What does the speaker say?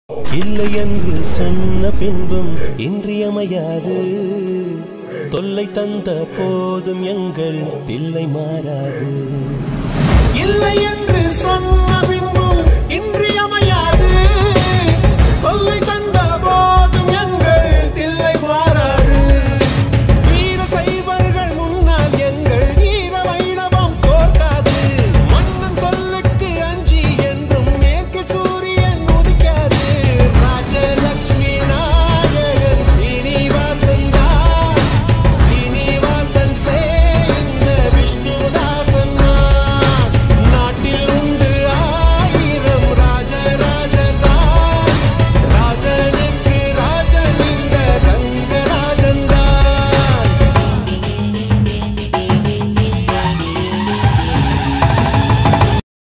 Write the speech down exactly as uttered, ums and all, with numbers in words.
இல்லை என்று சொன்ன பின்பும் இன்றியமையாது தொல்லை தந்த போதும் எங்கள் தில்லை மாறாது. இல்லை என்று சொன்ன பின்பும் இன்றியமையாது